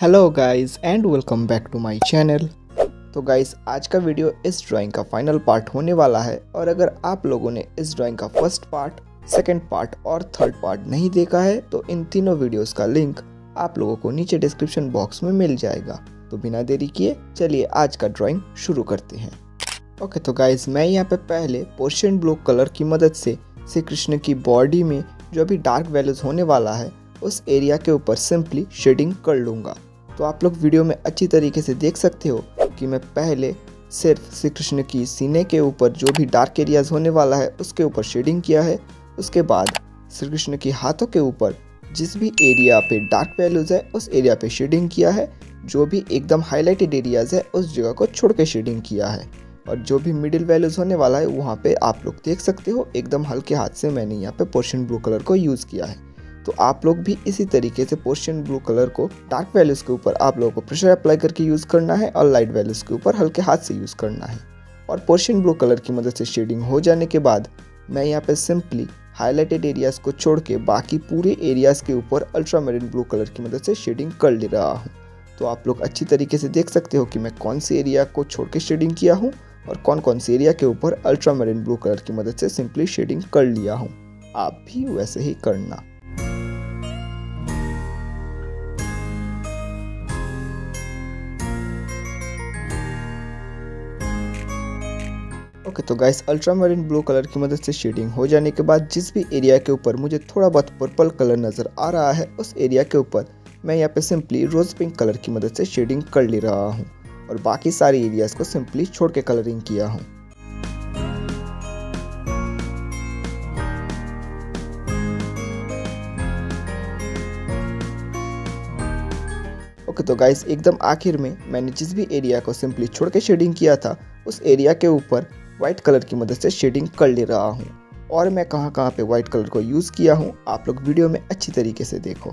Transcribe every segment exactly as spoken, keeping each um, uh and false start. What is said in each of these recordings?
Hello guys and welcome back to my channel. तो guys आज का वीडियो इस ड्राइंग का फाइनल पार्ट होने वाला है और अगर आप लोगों ने इस ड्राइंग का फर्स्ट पार्ट, सेकंड पार्ट और थर्ड पार्ट नहीं देखा है तो इन तीनों वीडियोस का लिंक आप लोगों को नीचे डिस्क्रिप्शन बॉक्स में मिल जाएगा। तो बिना देरी किए चलिए आज का ड्राइंग शुरू करते हैं। ओके तो गाइस मैं यहाँ पे पहले पोर्शन ब्लू कलर की मदद से श्री कृष्ण की बॉडी में जो भी डार्क वैल्यूज होने वाला है उस एरिया के ऊपर सिंपली शेडिंग कर लूँगा। तो आप लोग वीडियो में अच्छी तरीके से देख सकते हो कि मैं पहले सिर्फ श्री कृष्ण की सीने के ऊपर जो भी डार्क एरियाज होने वाला है उसके ऊपर शेडिंग किया है। उसके बाद श्री कृष्ण की हाथों के ऊपर जिस भी एरिया पे डार्क वैल्यूज है उस एरिया पे शेडिंग किया है। जो भी एकदम हाईलाइटेड एरियाज है उस जगह को छोड़ के शेडिंग किया है और जो भी मिडिल वैल्यूज होने वाला है वहाँ पे आप लोग देख सकते हो एकदम हल्के हाथ से मैंने यहाँ पे पोर्शन ब्लू कलर को यूज़ किया है। तो आप लोग भी इसी तरीके से पोर्शन ब्लू कलर को डार्क वैल्यूज के ऊपर आप लोगों को प्रेशर अप्लाई करके यूज़ करना है और लाइट वैल्यूज के ऊपर हल्के हाथ से यूज़ करना है। और पोर्शन ब्लू कलर की मदद से शेडिंग हो जाने के बाद मैं यहाँ पे सिंपली हाईलाइटेड एरियाज को छोड़ के बाकी पूरे एरियाज के ऊपर अल्ट्रा मैरीन ब्लू कलर की मदद से शेडिंग कर ले रहा हूँ। तो आप लोग अच्छी तरीके से देख सकते हो कि मैं कौन से एरिया को छोड़ के शेडिंग किया हूँ और कौन कौन से एरिया के ऊपर अल्ट्रा मैरीन ब्लू कलर की मदद से सिंपली शेडिंग कर लिया हूँ। आप भी वैसे ही करना। ओके okay, तो guys ultramarine blue colour की मदद से शेडिंग हो जाने के बाद जिस भी एरिया के ऊपर मुझे थोड़ा बहुत पर्पल कलर नज़र आ रहा है उस एरिया के ऊपर मैं यहाँ पे सिंपली रोज पिंक कलर की मदद से शेडिंग कर ले रहा हूँ और बाकी सारी एरियाज को सिंपली छोड़ के कलरिंग किया हूँ। ओके okay, तो गाइस एकदम आखिर में मैंने जिस भी एरिया को सिंपली छोड़ के शेडिंग किया था उस एरिया के ऊपर वाइट कलर की मदद से शेडिंग कर ले रहा हूँ। और मैं कहाँ कहाँ पे वाइट कलर को यूज़ किया हूँ आप लोग वीडियो में अच्छी तरीके से देखो।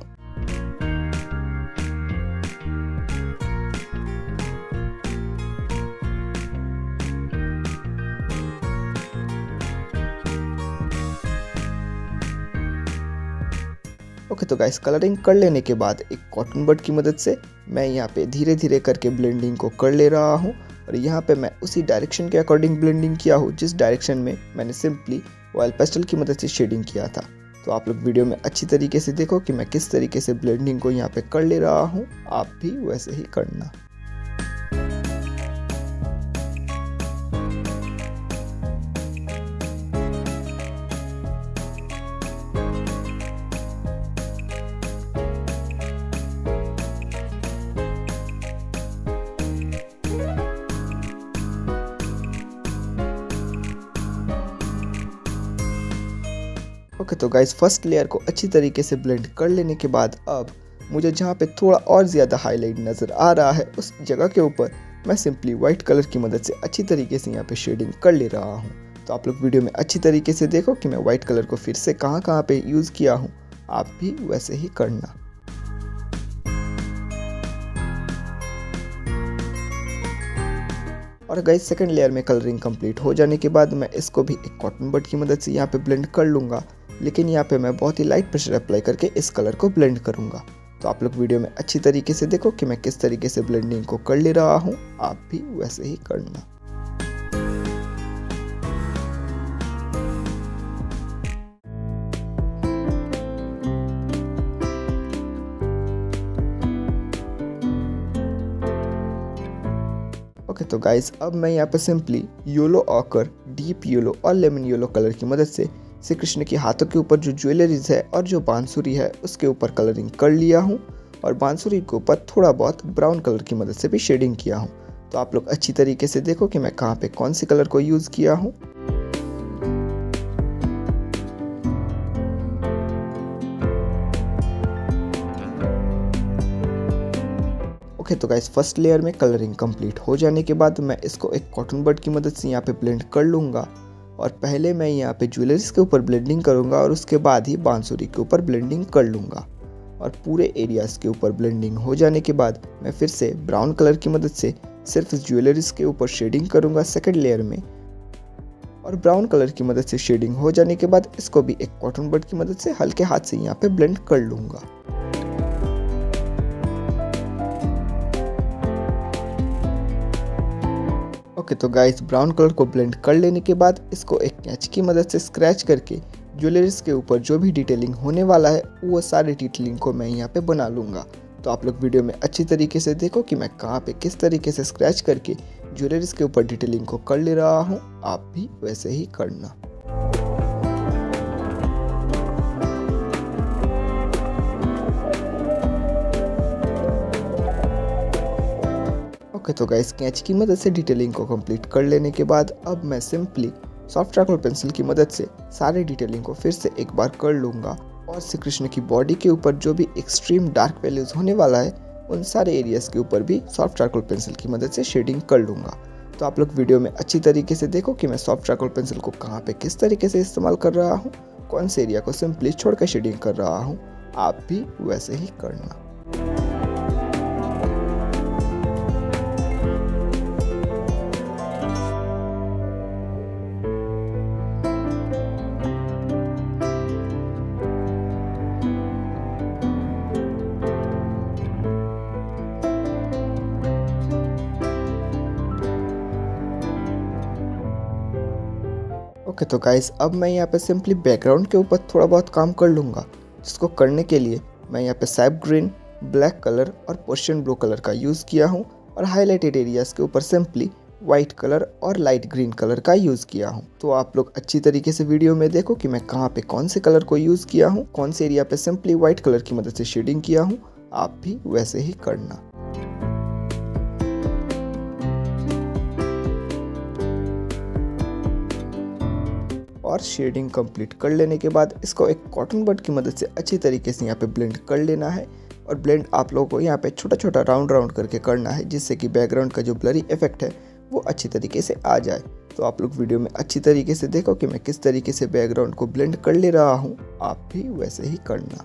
ओके तो गाइस कलरिंग कर लेने के बाद एक कॉटन बड की मदद से मैं यहाँ पे धीरे धीरे करके ब्लेंडिंग को कर ले रहा हूँ और यहाँ पे मैं उसी डायरेक्शन के अकॉर्डिंग ब्लेंडिंग किया हूँ जिस डायरेक्शन में मैंने सिंपली ऑयल पेस्टल की मदद से शेडिंग किया था। तो आप लोग वीडियो में अच्छी तरीके से देखो कि मैं किस तरीके से ब्लेंडिंग को यहाँ पे कर ले रहा हूँ। आप भी वैसे ही करना। ओके okay, तो गाइस फर्स्ट लेयर को अच्छी तरीके से ब्लेंड कर लेने के बाद अब मुझे जहाँ पे थोड़ा और ज़्यादा हाईलाइट नज़र आ रहा है उस जगह के ऊपर मैं सिंपली वाइट कलर की मदद से अच्छी तरीके से यहाँ पे शेडिंग कर ले रहा हूँ। तो आप लोग वीडियो में अच्छी तरीके से देखो कि मैं वाइट कलर को फिर से कहाँ कहाँ पे यूज़ किया हूँ। आप भी वैसे ही करना। और गाइस सेकंड लेयर में कलरिंग कंप्लीट हो जाने के बाद मैं इसको भी एक कॉटन बड की मदद से यहाँ पे ब्लेंड कर लूँगा, लेकिन यहाँ पे मैं बहुत ही लाइट प्रेशर अप्लाई करके इस कलर को ब्लेंड करूँगा। तो आप लोग वीडियो में अच्छी तरीके से देखो कि मैं किस तरीके से ब्लेंडिंग को कर ले रहा हूँ। आप भी वैसे ही करना। ओके okay, तो गाइस अब मैं यहाँ पे simply yellow ochre, deep yellow और लेमन येलो कलर की मदद से श्री कृष्ण के हाथों के ऊपर जो ज्वेलरीज है और जो बांसुरी है उसके ऊपर कलरिंग कर लिया हूँ और बांसुरी के ऊपर थोड़ा बहुत ब्राउन कलर की मदद से भी शेडिंग किया हूँ। तो आप लोग अच्छी तरीके से देखो कि मैं कहाँ पे कौन सी कलर को यूज़ किया हूँ। ओके okay, तो गाइस फर्स्ट लेयर में कलरिंग कंप्लीट हो जाने के बाद मैं इसको एक कॉटन बड की मदद से यहाँ पे ब्लेंड कर लूँगा और पहले मैं यहाँ पे ज्वेलरीज के ऊपर ब्लेंडिंग करूँगा और उसके बाद ही बांसुरी के ऊपर ब्लेंडिंग कर लूँगा। और पूरे एरियाज के ऊपर ब्लेंडिंग हो जाने के बाद मैं फिर से ब्राउन कलर की मदद से सिर्फ ज्वेलरीज के ऊपर शेडिंग करूँगा सेकेंड लेयर में और ब्राउन कलर की मदद से शेडिंग हो जाने के बाद इसको भी एक कॉटन बड की मदद से हल्के हाथ से यहाँ पे ब्लेंड कर लूँगा। ओके तो गाइस ब्राउन कलर को ब्लेंड कर लेने के बाद इसको एक कैंची की मदद से स्क्रैच करके ज्वेलरीज के ऊपर जो भी डिटेलिंग होने वाला है वो सारे डिटेलिंग को मैं यहाँ पे बना लूँगा। तो आप लोग वीडियो में अच्छी तरीके से देखो कि मैं कहाँ पे किस तरीके से स्क्रैच करके ज्वेलरीज के ऊपर डिटेलिंग को कर ले रहा हूँ, आप भी वैसे ही करना। ओके तो गाइस कैंची की मदद से डिटेलिंग को कंप्लीट कर लेने के बाद अब मैं सिंपली सॉफ्ट चारकोल पेंसिल की मदद से सारे डिटेलिंग को फिर से एक बार कर लूँगा और श्री कृष्ण की बॉडी के ऊपर जो भी एक्सट्रीम डार्क वैल्यूज होने वाला है उन सारे एरियाज के ऊपर भी सॉफ्ट चारकोल पेंसिल की मदद से शेडिंग कर लूँगा। तो आप लोग वीडियो में अच्छी तरीके से देखो कि मैं सॉफ्ट चारकोल पेंसिल को कहाँ पे किस तरीके से इस्तेमाल कर रहा हूँ, कौन से एरिया को सिंपली छोड़ कर शेडिंग कर रहा हूँ, आप भी वैसे ही करना। ओके तो गाइस अब मैं यहाँ पे सिंपली बैकग्राउंड के ऊपर थोड़ा बहुत काम कर लूँगा, जिसको करने के लिए मैं यहाँ पे सैप ग्रीन, ब्लैक कलर और पर्शियन ब्लू कलर का यूज़ किया हूँ और हाईलाइटेड एरियाज़ के ऊपर सिंपली वाइट कलर और लाइट ग्रीन कलर का यूज़ किया हूँ। तो आप लोग अच्छी तरीके से वीडियो में देखो कि मैं कहाँ पे कौन से कलर को यूज़ किया हूँ, कौन से एरिया पे सिंपली वाइट कलर की मदद से शेडिंग किया हूँ, आप भी वैसे ही करना। और शेडिंग कंप्लीट कर लेने के बाद इसको एक कॉटन बड की मदद से अच्छी तरीके से यहाँ पे ब्लेंड कर लेना है और ब्लेंड आप लोगों को यहाँ पे छोटा छोटा राउंड राउंड करके करना है, जिससे कि बैकग्राउंड का जो ब्लरी इफेक्ट है वो अच्छी तरीके से आ जाए। तो आप लोग वीडियो में अच्छी तरीके से देखो कि मैं किस तरीके से बैकग्राउंड को ब्लेंड कर ले रहा हूँ, आप भी वैसे ही करना।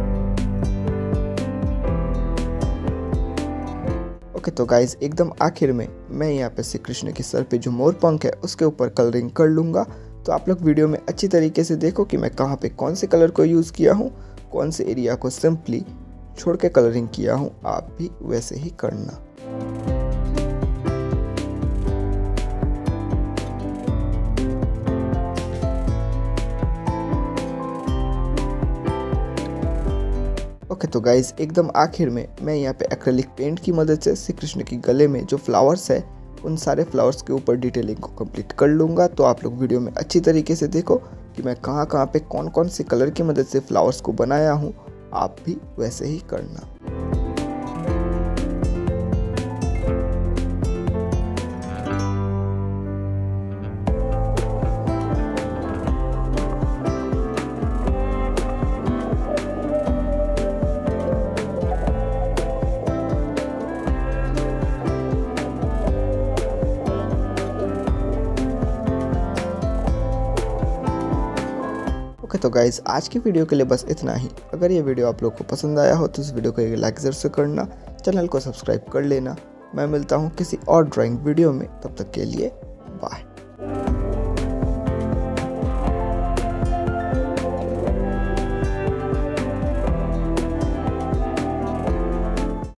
ओके तो गाइज एकदम आखिर में मैं यहाँ पे श्री कृष्ण के सर पे जो मोर पंख है उसके ऊपर कलरिंग कर लूँगा। तो आप लोग वीडियो में अच्छी तरीके से देखो कि मैं कहाँ पे कौन से कलर को यूज़ किया हूँ, कौन से एरिया को सिंपली छोड़ के कलरिंग किया हूँ, आप भी वैसे ही करना। ओके तो गाइज एकदम आखिर में मैं यहाँ पे एक्रेलिक पेंट की मदद से श्री कृष्ण की गले में जो फ्लावर्स है उन सारे फ्लावर्स के ऊपर डिटेलिंग को कंप्लीट कर लूँगा। तो आप लोग वीडियो में अच्छी तरीके से देखो कि मैं कहाँ कहाँ पे कौन कौन से कलर की मदद से फ्लावर्स को बनाया हूँ, आप भी वैसे ही करना। ओके तो गाइज आज की वीडियो के लिए बस इतना ही। अगर ये वीडियो आप लोग को पसंद आया हो तो इस वीडियो को एक लाइक जरूर से करना, चैनल को सब्सक्राइब कर लेना। मैं मिलता हूँ किसी और ड्राइंग वीडियो में, तब तक के लिए बाय।